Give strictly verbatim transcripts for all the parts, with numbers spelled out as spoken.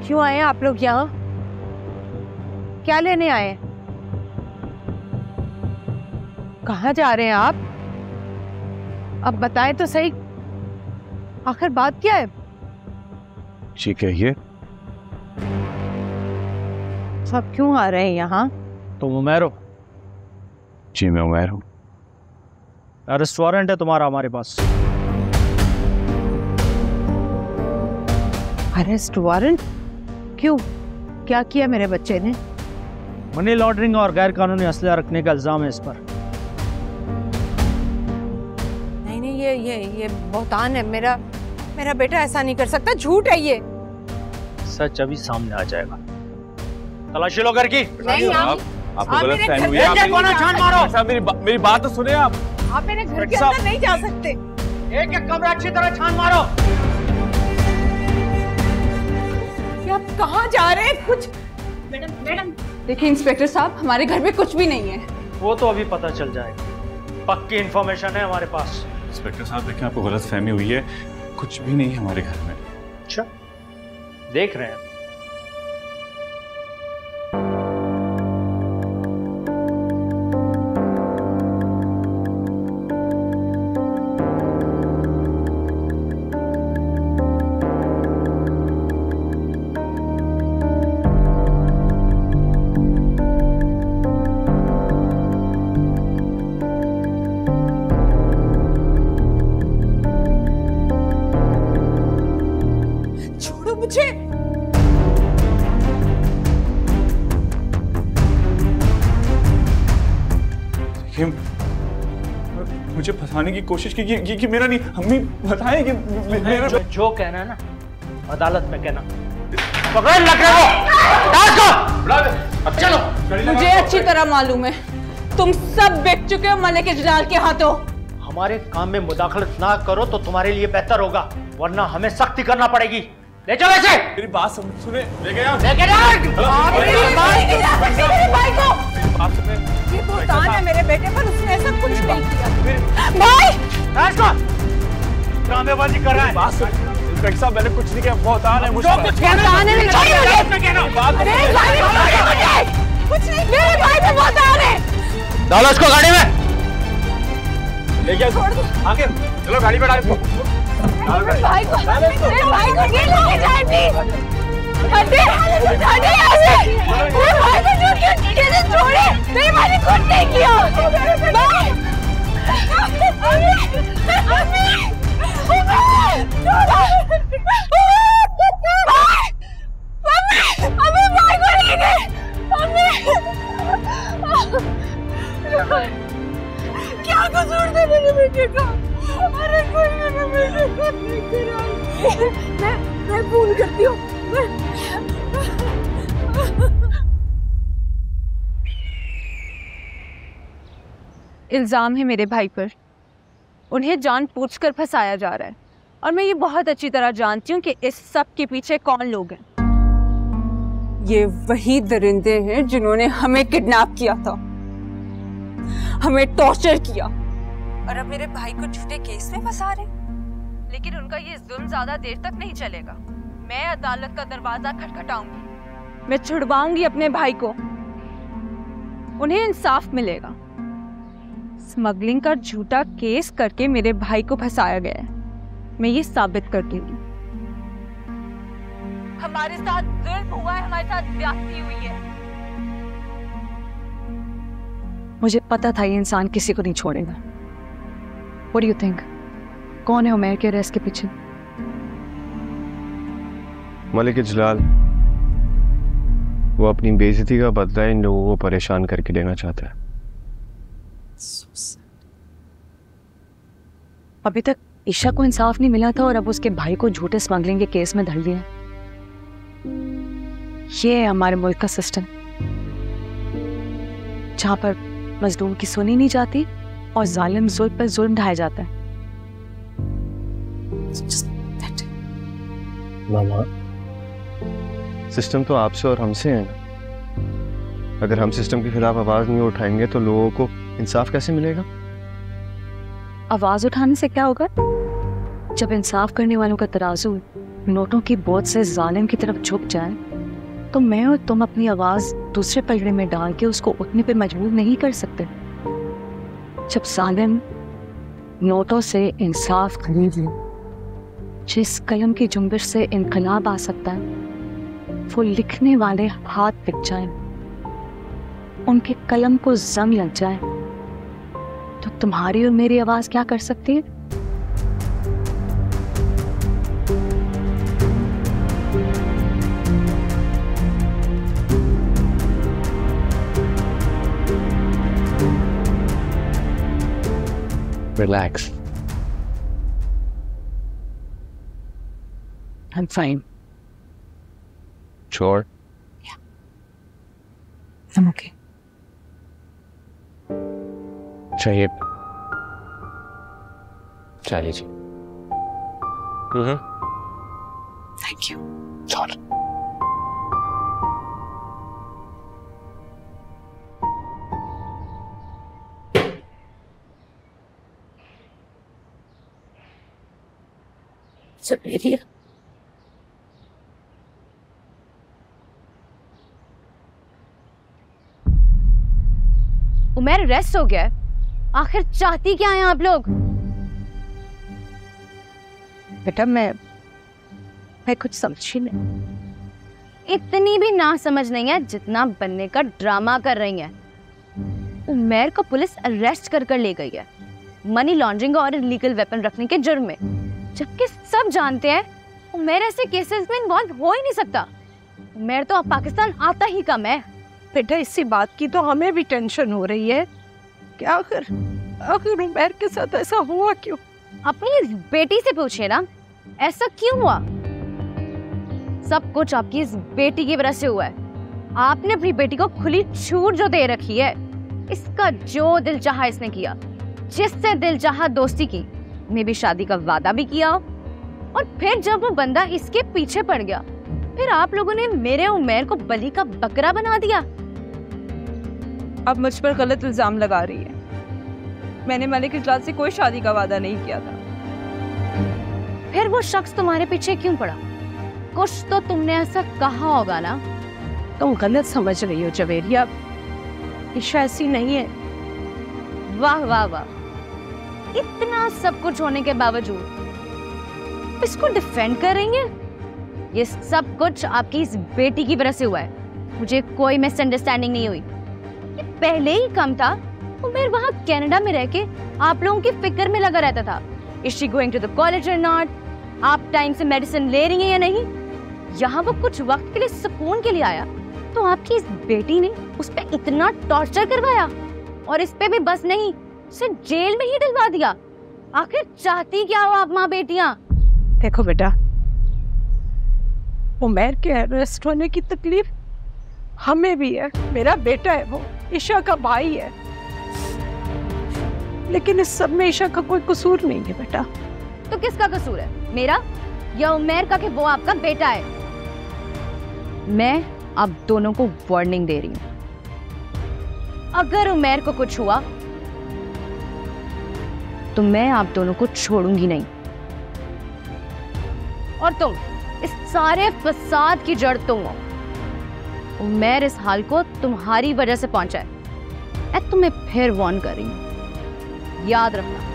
क्यों आए हैं आप लोग यहाँ? क्या लेने आए हैं? कहाँ जा रहे हैं आप? अब बताएं तो सही, आखिर बात क्या है? जी कहिए। आप क्यों आ रहे हैं यहाँ? तुम उमैर हो? जी मैं उमैर हूँ। अरेस्ट वारंट है तुम्हारा हमारे पास। Arrest warrant? क्यों, क्या किया मेरे बच्चे ने? मनी लॉन्ड्रिंग और गैर कानूनी असलहा रखने का इल्जाम है इस पर। नहीं नहीं, ये ये ये बहुतान है। मेरा मेरा बेटा ऐसा नहीं कर सकता, झूठ है ये। सच अभी सामने आ जाएगा। तलाशी लो घर की। नहीं आप, आपको आप गलत मेरे फहमी घर हुई है। के कोना छान मारो। साहब मेरी बा, मेरी बात तो सुने आप। आप मेरे घर के अंदर नहीं जा सकते। एक एक कमरा अच्छी तरह छान मारो। ये आप कहाँ जा रहे हैं? कुछ मैडम मैडम देखिए इंस्पेक्टर साहब, हमारे घर में कुछ भी नहीं है। वो तो अभी पता चल जाएगा, पक्की इंफॉर्मेशन है हमारे पास। इंस्पेक्टर साहब देखिए, आपको गलत फहमी हुई है, कुछ भी नहीं है हमारे घर में। अच्छा, देख रहे हैं। मुझे देखिए, मुझे फंसाने की कोशिश की कि, कि मेरा नहीं, अम्मी बताएं कि मेरा जो, जो कहना है ना अदालत में कहना। पकड़ लग रहे हो, चलो। मुझे अच्छी तरह मालूम है तुम सब बिक चुके हो मलिक इजलाल के हाथों। हमारे काम में मुदाखलत ना करो तो तुम्हारे लिए बेहतर होगा, वरना हमें सख्ती करना पड़ेगी। ले चलो ऐसे। मेरी बात सुने, लेके जाओ, लेके जाओ। आप मेरे भाई को, मेरे भाई को। बात सुने। ये बहुतान है मेरे बेटे पर, उसने ऐसा कुछ नहीं किया। भाई ऐसा ड्रामेबाजी कर रहा है। बात सुन इंस्पेक्टर साहब, मैंने कुछ नहीं किया, बहुतान है मुझे। जो कुछ कहना है मेरे भाई पे बहुतान है। डालो इसको गाड़ी में। ले गया, आगे चलो गाड़ी में डालो। मेरे भाई को, मेरे भाई को ये लेके जाए प्लीज। हटे, हटे यहाँ से। मेरे भाई को जो किया कैसे छोड़े? मेरे भाई ने कुछ नहीं किया। भाई, अम्मी, अम्मी, अम्मी, अम्मी भाई को ले गए। अम्मी, क्या कसूर था मेरे बेटे का? अरे कोई मेरे बेटे को नहीं गिरा। मैं मैं फोन करती हूँ। इल्जाम है मेरे भाई पर, उन्हें जानबूझकर फंसाया जा रहा है और मैं ये बहुत अच्छी तरह जानती हूँ कि इस सब के पीछे कौन लोग हैं। ये वही दरिंदे हैं जिन्होंने हमें किडनैप किया था, हमें टॉर्चर किया और अब मेरे भाई को झूठे केस में फंसा रहे। लेकिन उनका ये जुल्म ज्यादा देर तक नहीं चलेगा। मैं अदालत का दरवाजा खटखटाऊंगी, मैं छुड़वाऊंगी अपने भाई को, उन्हें इंसाफ मिलेगा। स्मगलिंग का झूठा केस करके मेरे भाई को फंसाया गया है, मैं ये साबित कर दूंगी। हमारे साथ जुल्म हुआ है, हमारे साथ ज्यादती हुई है। मुझे पता था ये इंसान किसी को नहीं छोड़ेगा। What do you think? कौन है उमैर के अरेस्ट के पीछे? मलिक इजलाल, वो अपनी बेइज्जती का बदला इन लोगों को परेशान करके लेना चाहता है। अभी तक ईशा को इंसाफ नहीं मिला था और अब उसके भाई को झूठे स्मगलिंग के केस में धर दिया। ये है हमारे मुल्क का सिस्टम, जहां पर मजलूम की सुनी नहीं जाती और जालिम जुल्म पर जुल्म ढाया जाता है। मामा, सिस्टम तो आपसे और हमसे है ना। अगर हम सिस्टम के खिलाफ आवाज नहीं उठाएंगे तो लोगों को इंसाफ कैसे मिलेगा? आवाज उठाने से क्या होगा? जब इंसाफ करने वालों का तराजू नोटों की बोझ से जालिम की तरफ झुक जाए तो मैं और तुम अपनी आवाज दूसरे पलड़े में डाल के उसको उठने पे मजबूर नहीं कर सकते। जब जालिम नोटों से इंसाफ खरीद ले, जिस कलम की जुम्बिश से इनकलाब आ सकता है वो लिखने वाले हाथ पिट जाए, उनके कलम को जंग लग जाए, तो तुम्हारी और मेरी आवाज क्या कर सकती है? Relax. I'm fine. Sure. I'm okay. चाहिए चाहिए जी। हम्म। Thank you. Sorry. Saberia. उमेर रेस्ट हो गया। आखिर चाहती क्या हैं आप लोग? बेटा मैं मैं कुछ समझी नहीं। इतनी भी ना समझ नहीं है जितना बनने का ड्रामा कर रही हैं। उमेर को पुलिस अरेस्ट कर कर ले गई है मनी लॉन्ड्रिंग और इलीगल वेपन रखने के जुर्म में, जबकि सब जानते हैं उमेर ऐसे केसेस में इन्वॉल्व हो ही नहीं सकता। उमेर तो अब पाकिस्तान आता ही कम है। बेटा इसी बात की तो हमें भी टेंशन हो रही है कि आखिर आखिर उमेर के साथ ऐसा हुआ क्यों? अपनी बेटी से पूछिए ना, ऐसा क्यों हुआ? सब कुछ आपकी इस बेटी की वजह से हुआ है। आपने अपनी बेटी को खुली छूट जो दे रखी है, इसका जो दिल चाहा इसने किया, जिससे दिल चाहा दोस्ती की, में भी शादी का वादा भी किया, और फिर जब वो बंदा इसके पीछे पड़ गया, फिर आप लोगों ने मेरे उमेर को बलि का बकरा बना दिया। अब मुझ पर गलत इल्जाम लगा रही है। मैंने मलिक इजलाल से कोई शादी का वादा नहीं किया था। फिर वो शख्स तुम्हारे पीछे क्यों पड़ा? कुछ तो तुमने ऐसा कहा होगा ना। तुम गलत समझ रही हो जवेरिया, ईशा ऐसी नहीं है। वाह वाह वाह, इतना सब कुछ होने के बावजूद इसको डिफेंड कर रही है। ये सब कुछ आपकी इस बेटी की वजह से हुआ है। मुझे कोई मिसअंडरस्टैंडिंग नहीं हुई। ये पहले ही कम था, उमेर वहाँ कनाडा में रह के आप लोगों की फिक्र में लगा रहता था। Is she going to the college और नॉट? आप टाइम से मेडिसिन ले रही हैं या नहीं? यहाँ वो कुछ वक्त के लिए सुकून के लिए आया, तो आपकी इस बेटी ने उस पर इतना टॉर्चर करवाया, और इस पे भी बस नहीं, उसे जेल में ही डलवा दिया। आखिर चाहती क्या हो आप माँ बेटियां? देखो बेटा, उमेर के अरेस्ट होने की तकलीफ हमें भी है। मेरा बेटा है, वो ईशा का भाई है, लेकिन इस सब में ईशा का कोई कसूर नहीं है बेटा। तो किसका कसूर है, मेरा या उमेर का कि वो आपका बेटा है? मैं आप दोनों को वार्निंग दे रही हूँ, अगर उमेर को कुछ हुआ तो मैं आप दोनों को छोड़ूंगी नहीं। और तुम, इस सारे फसाद की जड़ तुम हो। उमेर इस हाल को तुम्हारी वजह से पहुंचा है। मैं तुम्हें फिर वार्न कर रही हूं, याद रखना।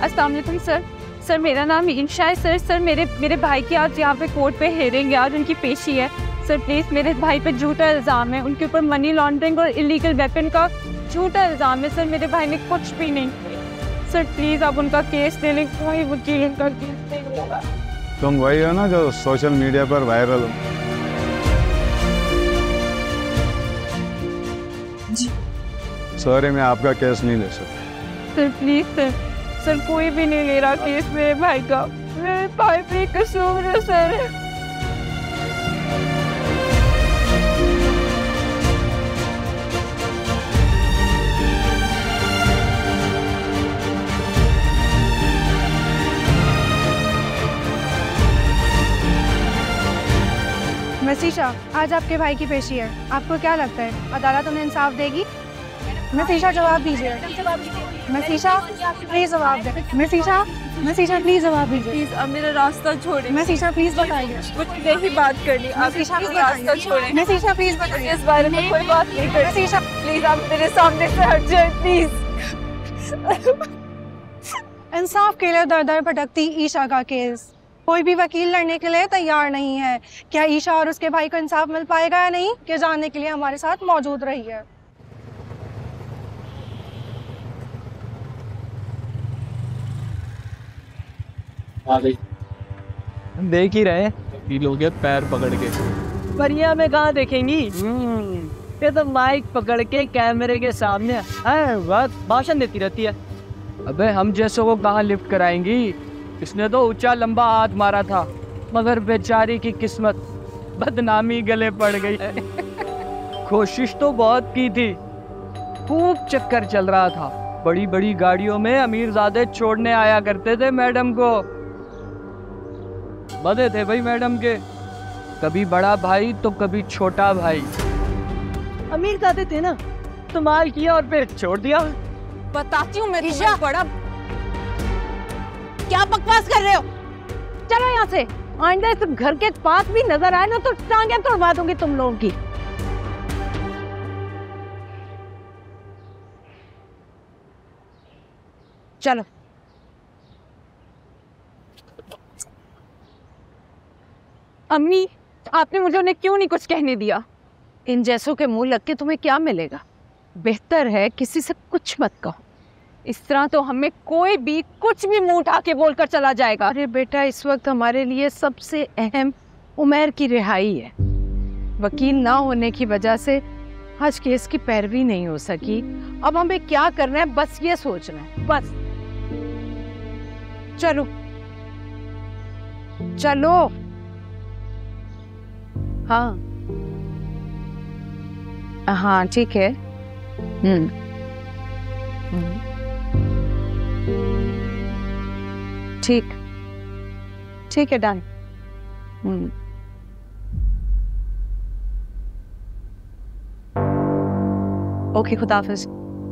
अस्सलाम वालेकुम सर। सर मेरा नाम इंशा है सर। सर मेरे मेरे भाई की आज यहाँ पे कोर्ट पे हेयरिंग है, आज उनकी पेशी है। सर प्लीज़, मेरे भाई पे झूठा इल्ज़ाम है, उनके ऊपर मनी लॉन्ड्रिंग और इलीगल वेपन का झूठा इल्ज़ाम है। सर मेरे भाई ने कुछ भी नहीं किया। सर प्लीज़ आप उनका केस ले लें, कोई वकील उनका केस नहीं होगा। तुम वही हो ना जो सोशल मीडिया पर वायरल हो? जी सॉरी, मैं आपका केस नहीं ले सकता। सर प्लीज़ सर, सर कोई भी नहीं ले रहा केस मेरे भाई का, मेरे भाई पे कसूर है सर। मसीशा, आज आपके भाई की पेशी है, आपको क्या लगता है अदालत उन्हें इंसाफ देगी? मसीशा जवाब दीजिए। मसीशा प्लीज जवाब दे। मसीशा मसीशा प्लीज जवाब दीजिए। प्लीज अब मेरा रास्ता छोड़े। मसीशा प्लीज बताइए। मुझे यही बात करनी। मसीशा प्लीज रास्ता छोड़े। मसीशा प्लीज बताइए। इस बारे में कोई बात नहीं करनी। मसीशा प्लीज आप मेरे सामने से हट जाए प्लीज। इंसाफ के लिए दर दर भटकती ईशा का केस, कोई भी वकील लड़ने के लिए तैयार नहीं है। क्या ईशा और उसके भाई को इंसाफ मिल पाएगा या नहीं, ये जानने के लिए हमारे साथ मौजूद रही है। देख ही रहे ये लोग पैर पकड़ के। बढ़िया में कहाँ देखेंगी, ये तो माइक पकड़ के कैमरे के सामने बस भाषण देती रहती है। अबे हम जैसों को कहाँ लिफ्ट कराएंगी, इसने तो ऊंचा लंबा हाथ मारा था, मगर बेचारी की किस्मत बदनामी गले पड़ गई। कोशिश तो बहुत की थी, खूब चक्कर चल रहा था, बड़ी बड़ी गाड़ियों में अमीरजादे छोड़ने आया करते थे मैडम को। बदे थे भाई मैडम के, कभी बड़ा भाई तो कभी छोटा भाई। अमीरजादे थे ना, तो माल किया और फिर छोड़ दिया। बताती हूँ मैं तुम्हें बड़ा क्या बकवास कर रहे हो? चलो यहाँ से, आइंदा इस घर के पास भी नजर आए ना तो टांगे तोड़वा दूंगी तुम लोगों की। चलो अम्मी, आपने मुझे उन्हें क्यों नहीं कुछ कहने दिया? इन जैसों के मुंह लग के तुम्हें क्या मिलेगा? बेहतर है किसी से कुछ मत कहो। इस तरह तो हमें कोई भी कुछ भी मुंह उठा के बोलकर चला जाएगा। अरे बेटा, इस वक्त हमारे लिए सबसे अहम उमर की रिहाई है। वकील ना होने की वजह से आज केस की पैरवी नहीं हो सकी। अब हमें क्या करना है बस ये सोचना है, बस। चलो चलो। हाँ हाँ ठीक है। हम्म ठीक ठीक है, डन। हम्म ओके, खुदा हाफिज।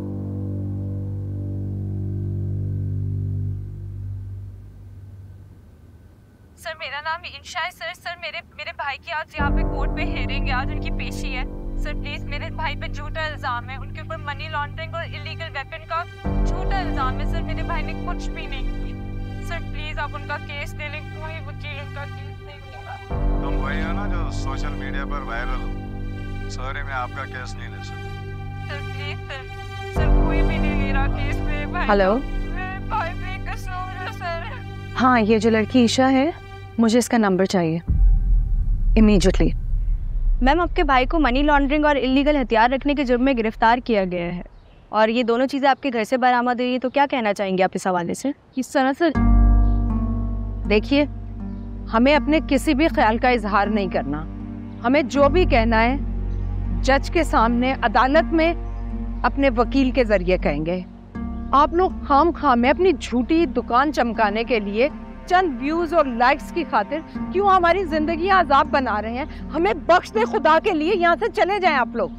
सर मेरा नाम इंशा है सर। सर मेरे मेरे भाई की आज यहाँ पे कोर्ट पे हेयरिंग है, आज उनकी पेशी है। सर प्लीज, मेरे भाई पे झूठा इल्जाम है, उनके ऊपर मनी लॉन्ड्रिंग और इलीगल वेपन का झूठा इल्जाम है। सर मेरे भाई ने कुछ भी नहीं किया। सर प्लीज आप उनका केस ले लें, कोई वकील उनका केस नहीं होगा। तुम वही हो ना जो सोशल मीडिया पर वायरल हो? सॉरी, मैं आपका केस नहीं ले सकता। सर प्लीज सर, सर कोई भी नहीं ले रहा केस मेरे भाई। हेलो, मेरे भाई पे कसूर है सर। हाँ, ये जो लड़की ईशा है, मुझे इसका नंबर चाहिए इमीडिएटली। मैम, आपके भाई को मनी लॉन्ड्रिंग और इलीगल हथियार रखने के जुर्म में गिरफ्तार किया गया है और ये दोनों चीज़ें आपके घर से बरामद हुई है, तो क्या कहना चाहेंगे आप इस हवाले से? किस तरह से? देखिए, हमें अपने किसी भी ख्याल का इजहार नहीं करना। हमें जो भी कहना है जज के सामने अदालत में अपने वकील के जरिए कहेंगे। आप लोग खाम खाम में अपनी झूठी दुकान चमकाने के लिए चंद व्यूज और लाइक्स की खातिर क्यों हमारी जिंदगी आजाब बना रहे हैं? हमें बख्श दे खुदा के लिए, यहाँ से चले जाएं आप लोग,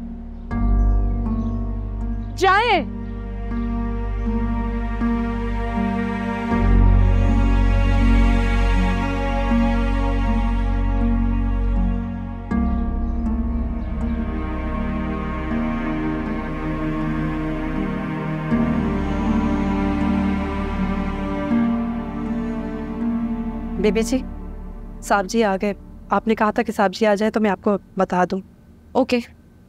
जाएं। बेबी जी, साहब जी आ गए। आपने कहा था कि साहब जी आ जाए तो मैं आपको बता दूं। ओके।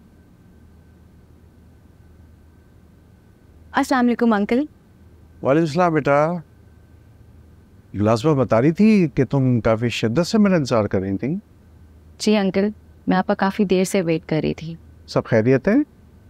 अस्सलाम वालेकुम अंकल। वालेकुम सलाम बेटा। मुलाज़िमा बता रही थी कि तुम काफ़ी शिद्दत से मेरा इंतजार कर रही थी। जी अंकल, मैं आपका काफ़ी देर से वेट कर रही थी। सब खैरियत है?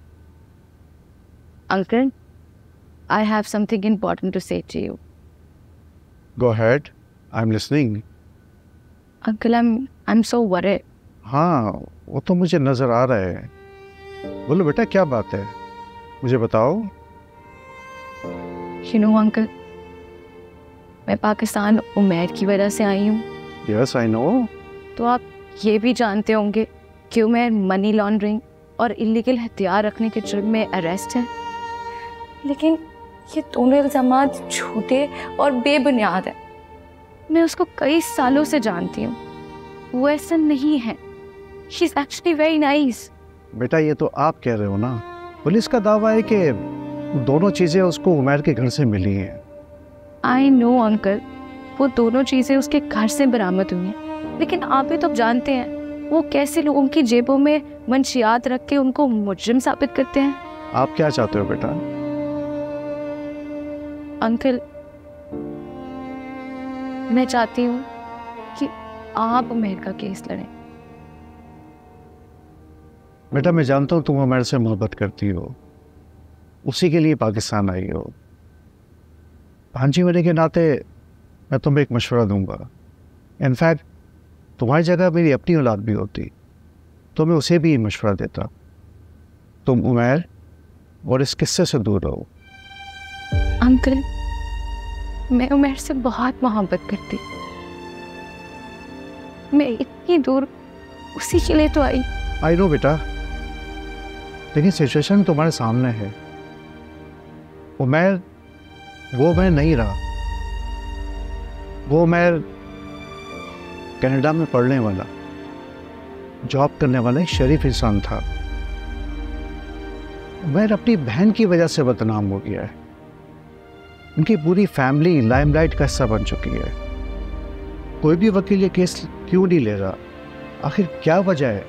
Uncle, I have something important to say to you. Go ahead, I am listening. Uncle, I am I am so worried. हाँ, वो तो मुझे नज़र आ रहा है। बोलो बेटा, क्या बात है, मुझे बताओ। यू नो अंकल, मैं पाकिस्तान उमैर की वजह से आई हूँ। Yes I know. तो आप ये भी जानते होंगे कि उमैर मनी लॉन्ड्रिंग और इलीगल हथियार रखने के जुर्म में अरेस्ट है। लेकिन ये दोनों इल्ज़ाम झूठे और बेबुनियाद है। मैं उसको कई सालों से जानती हूँ, वो ऐसा नहीं है। She is actually very nice. बेटा, ये तो आप कह रहे हो ना। पुलिस का दावा है कि दोनों चीज़ें उसको उमैर के घर से मिली हैं। आई नो अंकल, वो दोनों चीज़ें उसके घर से बरामद हुई हैं, लेकिन आप भी तो जानते हैं वो कैसे लोगों की जेबों में मंशियात रख के उनको मुजरिम साबित करते हैं। आप क्या चाहते हो बेटा? अंकल, मैं चाहती हूँ कि आप उमैर का केस लड़ें। बेटा, मैं जानता हूँ तुम उमैर से मोहब्बत करती हो, उसी के लिए पाकिस्तान आई हो। भांजी होने के नाते मैं तुम्हें एक मशवरा दूंगा। इनफैक्ट तुम्हारी जगह मेरी अपनी औलाद भी होती तो मैं उसे भी मशवरा देता। तुम उमैर और इस किस्से से दूर रहो। अंकल, मैं उमैर से बहुत मोहब्बत करती, मैं इतनी दूर उसी के लिए तो आई। आई नो बेटा, लेकिन सिचुएशन तुम्हारे सामने है। उमैर वो मैं नहीं रहा। वो मैं कनाडा में पढ़ने वाला, जॉब करने वाला एक शरीफ इंसान था। मैं अपनी बहन की वजह से बदनाम हो गया है। उनकी पूरी फैमिली लाइमलाइट का हिस्सा बन चुकी है। कोई भी वकील ये केस क्यों नहीं ले रहा? आखिर क्या वजह है?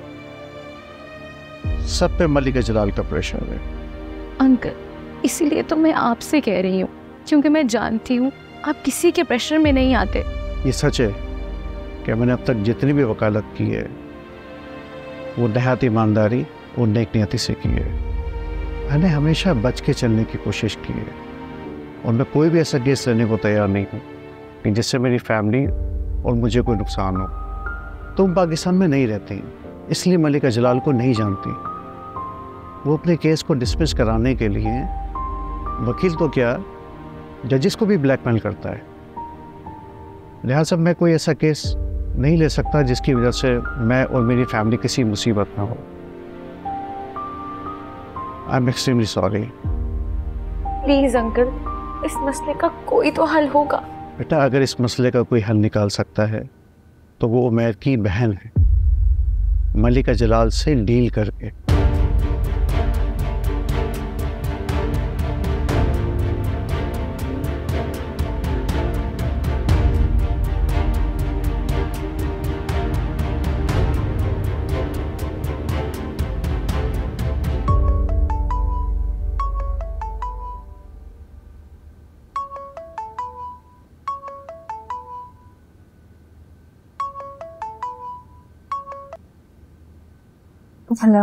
सब पे मलिका जलाल का प्रेशर है। अंकल, इसीलिए तो मैं आपसे कह रही हूँ, क्योंकि मैं जानती हूँ आप किसी के प्रेशर में नहीं आते। ये सच है कि मैंने अब तक जितनी भी वकालत की है वो नहायत ईमानदारी और नेक नियति से की है। मैंने हमेशा बच के चलने की कोशिश की है और मैं कोई भी ऐसा केस लेने को तैयार नहीं हूँ कि जिससे मेरी फैमिली और मुझे कोई नुकसान हो। तुम पाकिस्तान में नहीं रहती, इसलिए मलिका जलाल को नहीं जानती। वो अपने केस को डिसमिस कराने के लिए वकील तो क्या, जजेस को भी ब्लैकमेल करता है। लिहाजा मैं कोई ऐसा केस नहीं ले सकता जिसकी वजह से मैं और मेरी फैमिली किसी मुसीबत में हो। I am extremely sorry. Please uncle, इस मसले का कोई तो हल होगा। बेटा, अगर इस मसले का कोई हल निकाल सकता है तो वो उमैर की बहन है, मलिका जलाल से डील करके। हेलो,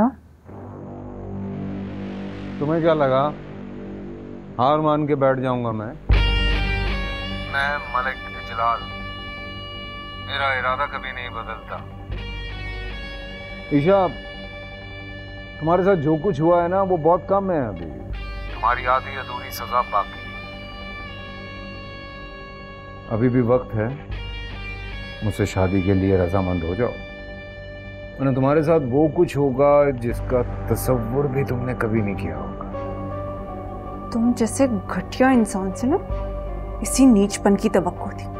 तुम्हें क्या लगा हार मान के बैठ जाऊंगा मैं? मैं मलिक जलाल, मेरा इरादा कभी नहीं बदलता। ईशा, तुम्हारे साथ जो कुछ हुआ है ना वो बहुत कम है। अभी तुम्हारी आधी अधूरी सजा बाकी। अभी भी वक्त है, मुझसे शादी के लिए रजामंद हो जाओ, वरना तुम्हारे साथ वो कुछ होगा जिसका तसव्वुर भी तुमने कभी नहीं किया होगा। तुम जैसे घटिया इंसान से ना इसी नीचपन की तवक्को थी।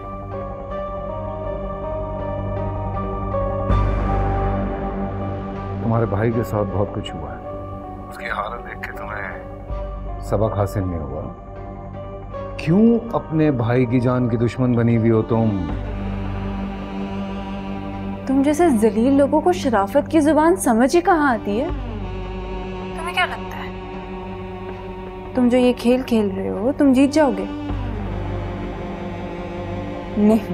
तुम्हारे भाई के साथ बहुत कुछ हुआ है, उसकी हालत देख के तुम्हें सबक हासिल नहीं हुआ। क्यों अपने भाई की जान की दुश्मन बनी हुई हो तुम? तुम जैसे जलील लोगों को शराफत की जुबान समझ ही कहाँ आती है? तुम्हें क्या लगता है तुम जो ये खेल खेल रहे हो तुम जीत जाओगे? नहीं,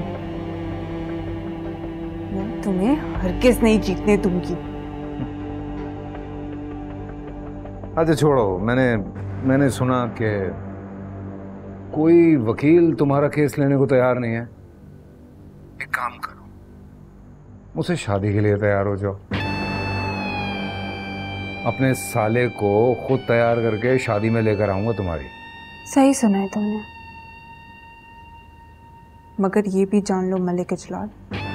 मैं तुम्हें हरगिज़ नहीं जीतने दूंगी। अच्छा छोड़ो, मैंने मैंने सुना कि कोई वकील तुम्हारा केस लेने को तैयार नहीं है। एक काम करो, मुझसे शादी के लिए तैयार हो जाओ। अपने साले को खुद तैयार करके शादी में लेकर आऊंगा तुम्हारी। सही सुना है तुमने, मगर ये भी जान लो मलिक इजलाल,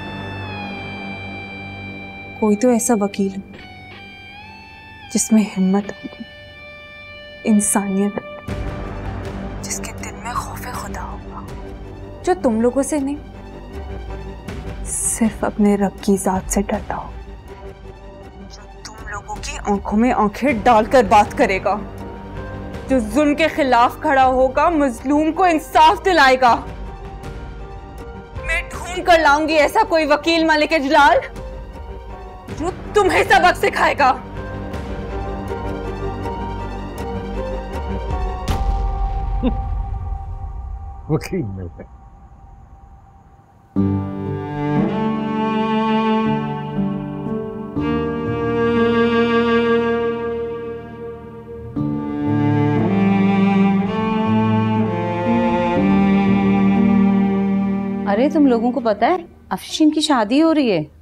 कोई तो ऐसा वकील हो जिसमें हिम्मत होगी, इंसानियत, जिसके दिल में खौफे खुदा होगा, जो तुम लोगों से नहीं सिर्फ अपने रब की जात से डरता हो, जो तुम लोगों की आंखों में आंखें डालकर बात करेगा, जो जुल्म के खिलाफ खड़ा होगा, मजलूम को इंसाफ दिलाएगा। मैं ढूंढ कर लाऊंगी ऐसा कोई वकील मलिक इजलाल जो तुम्हें सबक सिखाएगा। वकील मिल गए। अरे तुम लोगों को पता है अफशीन की शादी हो रही है?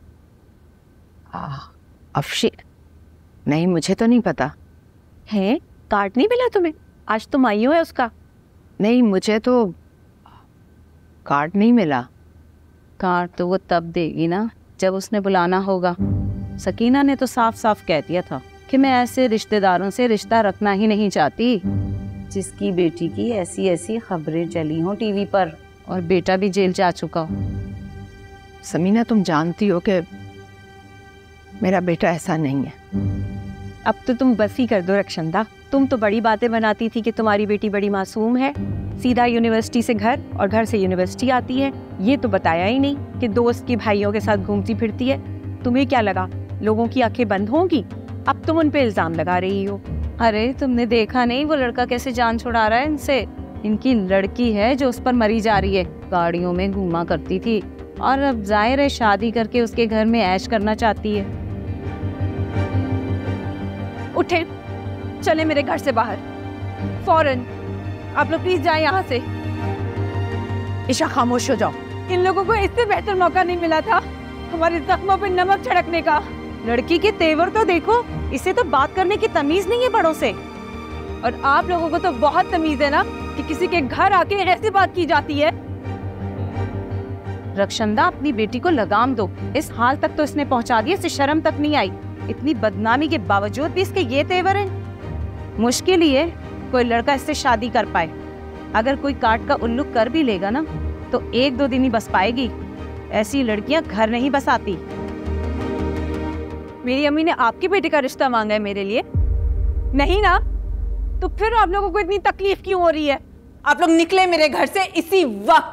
अफशी नहीं, मुझे तो नहीं पता है। कार्ड नहीं मिला तुम्हें? आज तुम आई हो है उसका। नहीं, मुझे तो कार्ड नहीं मिला। कार्ड तो वो तब देगी ना जब उसने बुलाना होगा। सकीना ने तो साफ साफ कह दिया था कि मैं ऐसे रिश्तेदारों से रिश्ता रखना ही नहीं चाहती जिसकी बेटी की ऐसी ऐसी खबरें चली हों टीवी पर और बेटा भी जेल जा चुका हो। समीना, तुम जानती हो कि मेरा बेटा ऐसा नहीं है। अब तो तुम बस ही कर दो रक्षंदा। तुम तो बड़ी बातें बनाती थी कि तुम्हारी बेटी बड़ी मासूम है, सीधा यूनिवर्सिटी से घर और घर से यूनिवर्सिटी आती है। ये तो बताया ही नहीं कि दोस्त की भाइयों के साथ घूमती फिरती है। तुम्हें क्या लगा लोगों की आंखें बंद होंगी? अब तुम उन पे इल्जाम लगा रही हो। अरे तुमने देखा नहीं वो लड़का कैसे जान छुड़ा रहा है इनसे? इनकी लड़की है जो उस पर मरी जा रही है। गाड़ियों में घूमा करती थी और अब जाहिर है शादी करके उसके घर में ऐश करना चाहती है। उठे, चले मेरे घर से बाहर फौरन। आप लोग प्लीज जाएं यहाँ से। ईशा, खामोश हो जाओ। इन लोगों को इससे बेहतर मौका नहीं मिला था हमारे जख्मों पे नमक छिड़कने का। लड़की के तेवर तो देखो, इसे तो बात करने की तमीज नहीं है बड़ों से। और आप लोगों को तो बहुत तमीज है ना कि किसी के घर आके ऐसी बात की जाती है। रक्षंदा, अपनी बेटी को लगाम दो। इस हाल तक तो इसने पहुंचा दिया, इसे शर्म तक नहीं आई। इतनी बदनामी के बावजूद भी इसके ये तेवर हैं। मुश्किल ही है कोई लड़का इससे शादी कर पाए। अगर कोई काट का उल्लू कर भी लेगा ना तो एक दो दिन ही बस पाएगी। ऐसी लड़कियां घर नहीं बसाती। मेरी अम्मी ने आपके बेटे का रिश्ता मांगा है मेरे लिए? नहीं ना, तो फिर आप लोगों को इतनी तकलीफ क्यों हो रही है? आप लोग निकले मेरे घर से इसी वक्त।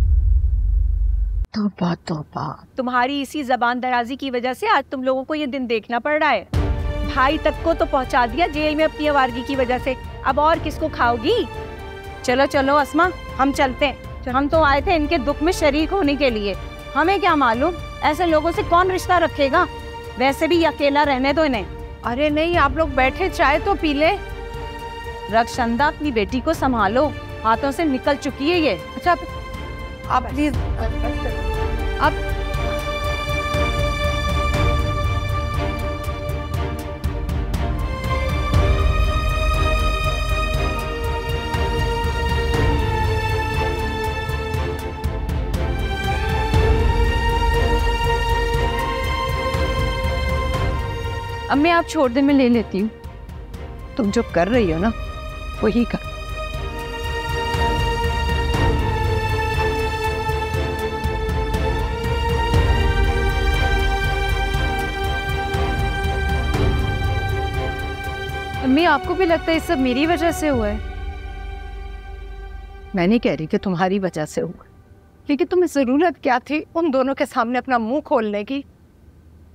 तौबा तौबा, तुम्हारी इसी जबान दराजी की वजह से आज तुम लोगों को ये दिन देखना पड़ रहा है। भाई तक को तो पहुंचा दिया जेल में अपनी आवारगी की वजह से, अब और किसको खाओगी? चलो चलो अस्मा, हम चलते हैं। हम तो आए थे इनके दुख में शरीक होने के लिए। हमें क्या मालूम ऐसे लोगों से कौन रिश्ता रखेगा। वैसे भी अकेला रहने दो इन्हें। अरे नहीं, आप लोग बैठे चाय तो पी ले। रक्षंदा, अपनी बेटी को संभालो, हाथों से निकल चुकी है ये। अच्छा आप प्लीज आप अम्मी, आप छोड़ दे, मैं ले लेती हूँ। तुम जो कर रही हो ना वही कर। अम्मी, आपको भी लगता है ये सब मेरी वजह से हुआ है? मैं नहीं कह रही कि तुम्हारी वजह से हुआ, लेकिन तुम्हें जरूरत क्या थी उन दोनों के सामने अपना मुंह खोलने की?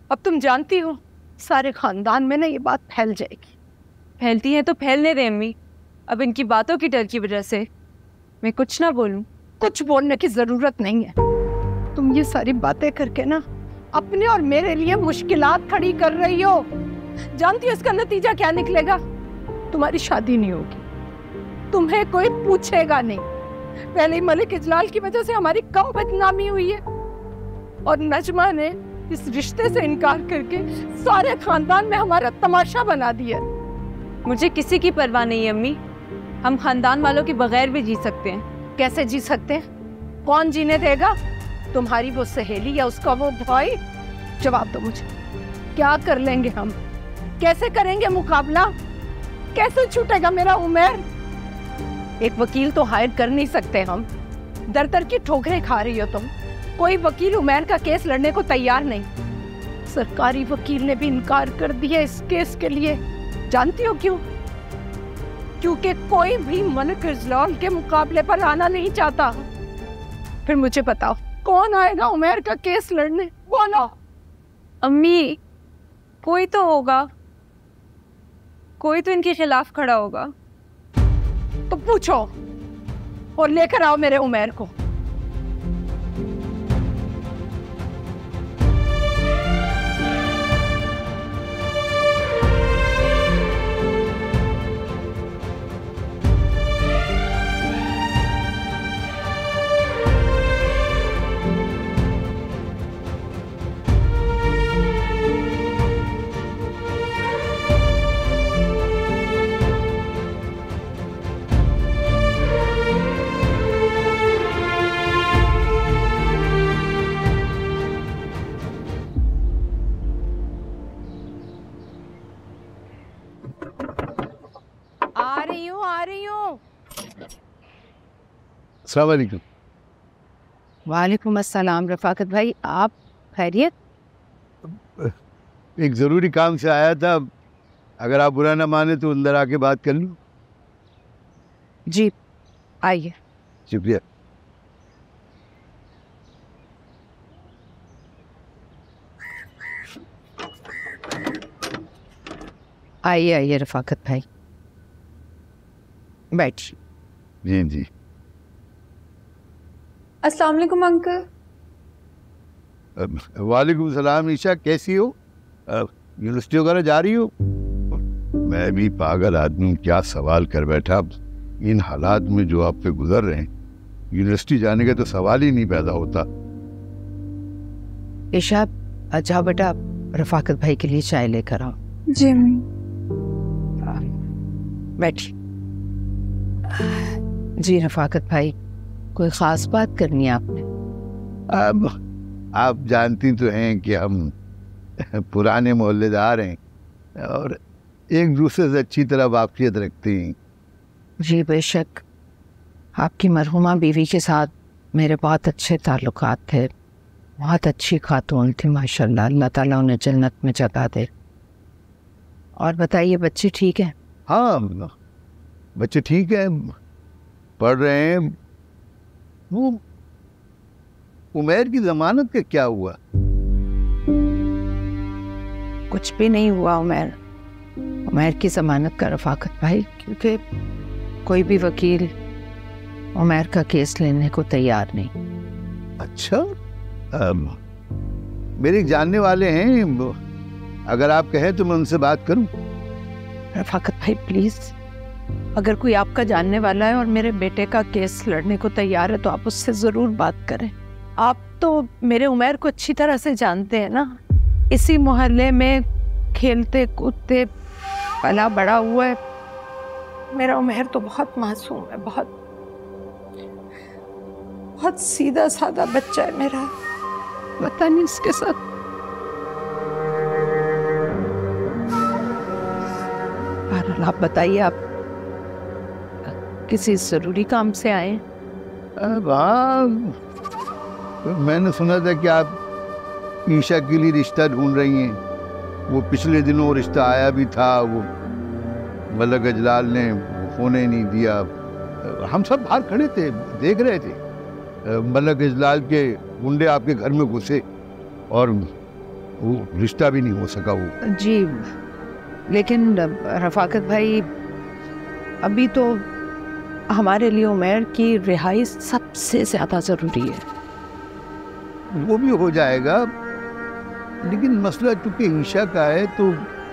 अब तुम जानती हो सारे खानदान में ना ये बात फैल जाएगी। फैलती है तो फैलने दे अम्मी, अब इनकी बातों की डर की वजह से मैं कुछ ना बोलूं। कुछ बोलने की जरूरत नहीं है। तुम ये सारी बातें करके ना अपने और मेरे लिए मुश्किलात खड़ी कर रही हो। जानती हो इसका नतीजा क्या निकलेगा? तुम्हारी शादी नहीं होगी, तुम्हें कोई पूछेगा नहीं। पहले ही मलिक इजलाल की वजह से हमारी कम बदनामी हुई है और नजमा ने इस रिश्ते से इनकार करके सारे खानदान में हमारा तमाशा बना दिया। मुझे किसी की परवाह नहीं है अम्मी, हम खानदान वालों के बगैर भी जी सकते हैं। कैसे जी सकते हैं? कौन जीने देगा? तुम्हारी वो सहेली या उसका वो भाई? जवाब दो मुझे, क्या कर लेंगे हम? कैसे करेंगे मुकाबला? कैसे छूटेगा मेरा उमेर? एक वकील तो हायर कर नहीं सकते हम। दर दर की ठोकरें खा रही हो तुम। कोई वकील उमेर का केस लड़ने को तैयार नहीं। सरकारी वकील ने भी इनकार कर दिया इस केस के लिए। जानती हो क्यों? क्योंकि कोई भी मलिक इजलाल के मुकाबले पर आना नहीं चाहता। फिर मुझे बताओ, कौन आएगा उमेर का केस लड़ने? कौन? अम्मी, कोई तो होगा, कोई तो इनके खिलाफ खड़ा होगा। तो पूछो और लेकर आओ मेरे उमेर को। अस्सलाम वालेकुम। वालेकुम अस्सलाम। रफाकत भाई, आप खैरियत? एक ज़रूरी काम से आया था, अगर आप बुरा ना माने तो अंदर आके बात कर लूँ? जी आइए। शुक्रिया। आइए आइए रफाकत भाई, बैठिए। जी जी। अस्सलाम वालेकुम अंकल। वालेकुम सलाम। ईशा, कैसी हो? यूनिवर्सिटी वगैरह जा रही हो? मैं भी पागल आदमी, क्या सवाल कर बैठा। इन हालात में जो आप पे गुजर रहे हैं, यूनिवर्सिटी जाने का तो सवाल ही नहीं पैदा होता। ईशा, अच्छा बेटा, रफाकत भाई के लिए चाय लेकर आओ। जी अम्मी। बैठिए। जी रफाकत भाई, कोई ख़ास बात करनी है आपने? अब आप जानती तो हैं कि हम पुराने मोहल्लेदार हैं और एक दूसरे से अच्छी तरह वाक़ियत रखते हैं। जी बेशक, आपकी मरहुमा बीवी के साथ मेरे बहुत अच्छे ताल्लुकात थे। बहुत अच्छी खातून थी माशाल्लाह, अल्लाह ताला उन्हें जन्नत में जगह दे। और बताइए, बच्चे ठीक हैं? हाँ, बच्चे ठीक हैं, पढ़ रहे हैं। वो उमेर की जमानत का क्या हुआ? कुछ भी नहीं हुआ उमेर उमेर की जमानत का रफाकत भाई, क्योंकि कोई भी वकील उमेर का केस लेने को तैयार नहीं। अच्छा, अब मेरे जानने वाले हैं, अगर आप कहें तो मैं उनसे बात करूं। रफाकत भाई प्लीज, अगर कोई आपका जानने वाला है और मेरे बेटे का केस लड़ने को तैयार है तो आप उससे जरूर बात करें। आप तो मेरे उमेर को अच्छी तरह से जानते हैं ना, इसी मोहल्ले में खेलते कूदते पला बड़ा हुआ है। मेरा उमेर तो बहुत मासूम है, बहुत बहुत सीधा साधा बच्चा है मेरा। पता नहीं इसके साथ। आप बताइए, आप किसी जरूरी काम से आए? अब हाँ, मैंने सुना था कि आप ईशा के लिए रिश्ता ढूंढ रही हैं। वो पिछले दिनों रिश्ता आया भी था, वो मलिक इजलाल ने फोन ही नहीं दिया। हम सब बाहर खड़े थे, देख रहे थे। मलिक इजलाल के गुंडे आपके घर में घुसे और वो रिश्ता भी नहीं हो सका वो। जी लेकिन रफाकत भाई, अभी तो हमारे लिए उमैर की रिहाई सबसे ज्यादा जरूरी है। वो भी हो जाएगा, लेकिन मसला चूंकि ईशा का है तो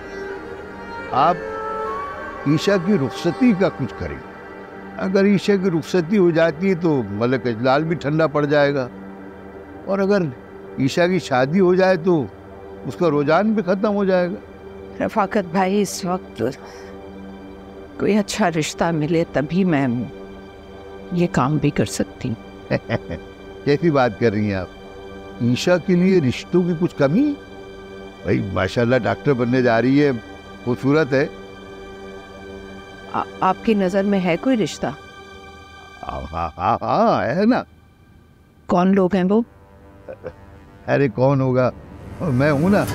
आप ईशा की रुखसती का कुछ करें। अगर ईशा की रुखसती हो जाती है तो मलक अजलाल भी ठंडा पड़ जाएगा, और अगर ईशा की शादी हो जाए तो उसका रुझान भी खत्म हो जाएगा। रफाकत भाई, इस वक्त कोई अच्छा रिश्ता मिले तभी मैं ये काम भी कर सकती हूँ। कैसी बात कर रही हैं आप? ईशा के लिए रिश्तों की कुछ कमी? भाई माशाल्लाह डॉक्टर बनने जा रही है, खूबसूरत है। आ, आपकी नजर में है कोई रिश्ता? हाँ हाँ हाँ है ना। कौन लोग हैं वो? अरे कौन होगा, मैं हूं ना।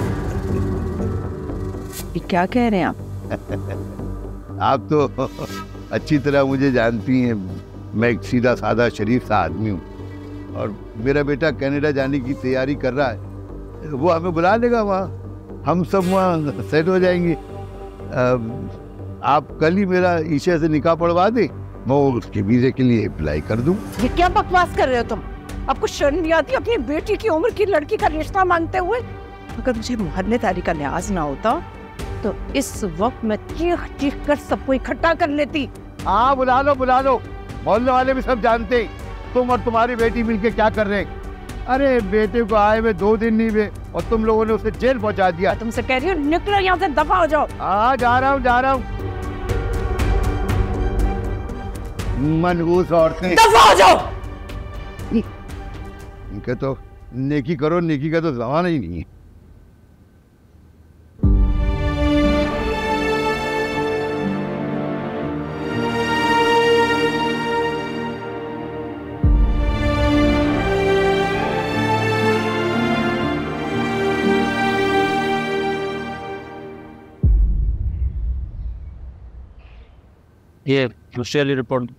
ये क्या कह रहे हैं आप? आप तो अच्छी तरह मुझे जानती हैं, मैं एक सीधा साधा शरीफ सा आदमी हूँ, और मेरा बेटा कनाडा जाने की तैयारी कर रहा है। वो हमें बुला लेगा वहाँ, हम सब वहाँ सेट हो जाएंगे। आप कल ही मेरा ईशा से निकाह पढ़वा दे, मैं उसके वीज़े के लिए अप्लाई कर दूँ। ये क्या बकवास कर रहे हो तुम? आपको शर्म नहीं आती अपनी बेटी की उम्र की लड़की का रिश्ता मांगते हुए? अगर मुझे मोहल्लेदारी का लिहाज ना होता तो इस वक्त मैं चीख चीख कर सबको इकट्ठा कर लेती। हाँ बुला लो बुला लो, मोहल्ले वाले भी सब जानते तुम और तुम्हारी बेटी मिलके क्या कर रहे हैं। अरे बेटे को आए हुए दो दिन नहीं हुए और तुम लोगों ने उसे जेल पहुंचा दिया। तुमसे कह रही हूँ निकलो यहाँ से, दफा हो जाओ। हाँ जा रहा हूँ जा रहा हूँ। मनहूस औरतें, दफा हो जाओ। इनके तो नेकी करो, नेकी का तो जमाना ही नहीं है। ये दूसरी वाली रिपोर्ट।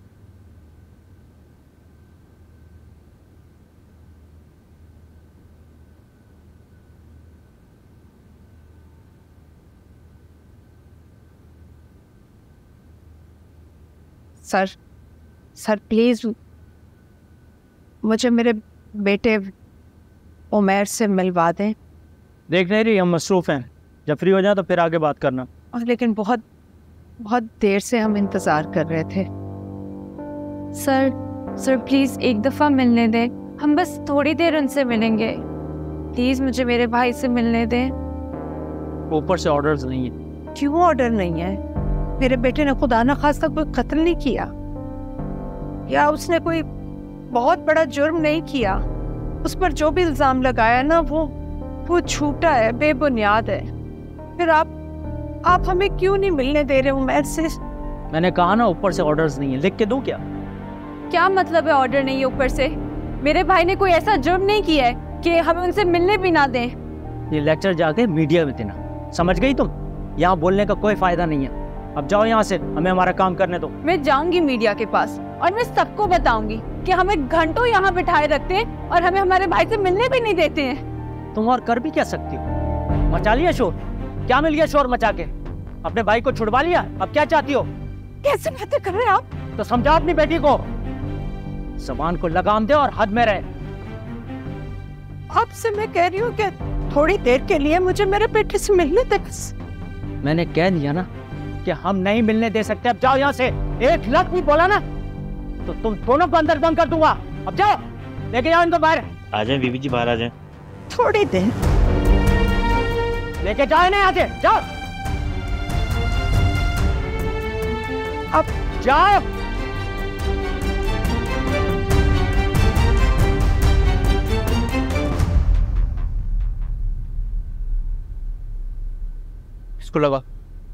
सर सर प्लीज मुझे मेरे बेटे उमैर से मिलवा दें। देख नहीं रही, हम मसरूफ हैं, जब फ्री हो जाए तो फिर आगे बात करना। और लेकिन बहुत बहुत देर से हम इंतजार कर रहे थे। सर सर प्लीज एक दफा मिलने दें, हम बस थोड़ी देर उनसे मिलेंगे। प्लीज मुझे मेरे भाई से मिलने दें। ऊपर से ऑर्डर्स नहीं है। क्यों ऑर्डर नहीं है? मेरे बेटे ने खुदा न खास्ता कोई कत्ल नहीं किया, या उसने कोई बहुत बड़ा जुर्म नहीं किया। उस पर जो भी इल्जाम लगाया ना वो वो झूठा है, बेबुनियाद है। फिर आप आप हमें क्यों नहीं मिलने दे रहे उमैर से? मैंने कहा ना ऊपर से ऑर्डर्स नहीं है, लिख के दूं क्या? क्या मतलब है ऑर्डर नहीं है ऊपर से? मेरे भाई ने कोई ऐसा जुर्म नहीं किया है कि हमें उनसे मिलने भी ना दें। ये लेक्चर जाके मीडिया में देना, समझ गई तुम? यहाँ बोलने का कोई फायदा नहीं है। अब जाओ यहाँ से, हमें हमारा काम करने दो। मैं जाऊंगी मीडिया के पास और मैं सबको बताऊंगी कि हमें घंटों यहाँ बिठाए रखते हैं और हमें हमारे भाई से मिलने भी नहीं देते हैं। तुम और कर भी क्या सकती हो? मचा लिया शोर, क्या मिल गया शोर मचा के? अपने भाई को छुड़वा लिया, अब क्या चाहती हो? कैसे बातें कर रहे हैं आप? तो समझा अपनी बेटी को, ज़बान को लगाम दे और हद में रहे। आपसे मैं कह रही हूँ कि थोड़ी देर के लिए मुझे मेरे बेटे से मिलने दे बस। मैंने कह दिया ना कि हम नहीं मिलने दे सकते। अब जाओ यहाँ से। एक लफ्ज़ भी बोला ना तो तुम दोनों को अंदर बंद कर दूंगा। अब जाओ, लेके जाओ इनको बाहर। आ जाए बीबी जी, बाहर आ जाए। थोड़ी देर लेके जाओ ना यहाँ से, जाओ। अब जाओ। इसको लगा।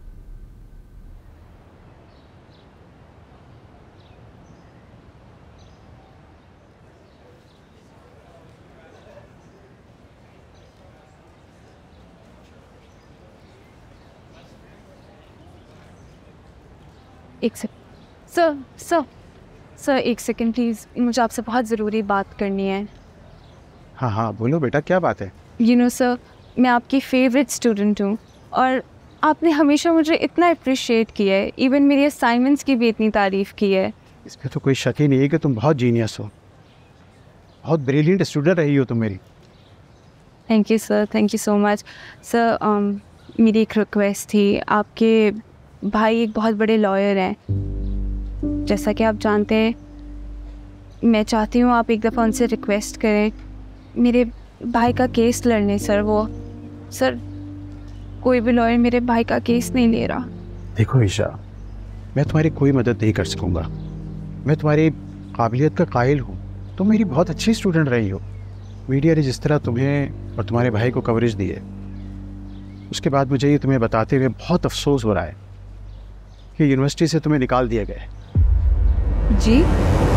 एक सेकंड सर सर सर एक सेकंड प्लीज़, मुझे आपसे बहुत ज़रूरी बात करनी है। हाँ हाँ बोलो बेटा, क्या बात है? यू नो सर, मैं आपकी फेवरेट स्टूडेंट हूँ और आपने हमेशा मुझे इतना अप्रिशिएट किया है, इवन मेरी असाइनमेंट्स की भी इतनी तारीफ़ की है। इसमें तो कोई शक ही नहीं है कि तुम बहुत जीनियस हो, बहुत ब्रिलियंट स्टूडेंट रही हो तुम मेरी। Thank you sir, thank you so much sir. मेरी एक रिक्वेस्ट थी, आपके भाई एक बहुत बड़े लॉयर हैं, जैसा कि आप जानते हैं। मैं चाहती हूँ आप एक दफ़ा उनसे रिक्वेस्ट करें मेरे भाई का केस लड़ने। सर वो सर कोई भी लॉयर मेरे भाई का केस नहीं ले रहा। देखो ईशा, मैं तुम्हारी कोई मदद नहीं कर सकूँगा। मैं तुम्हारी काबिलियत का कायल हूँ, तुम मेरी बहुत अच्छी स्टूडेंट रही हो। मीडिया ने जिस तरह तुम्हें और तुम्हारे भाई को कवरेज दी है, उसके बाद मुझे ये तुम्हें बताते हुए बहुत अफसोस हो रहा है कि यूनिवर्सिटी से तुम्हें निकाल दिया गया है। जी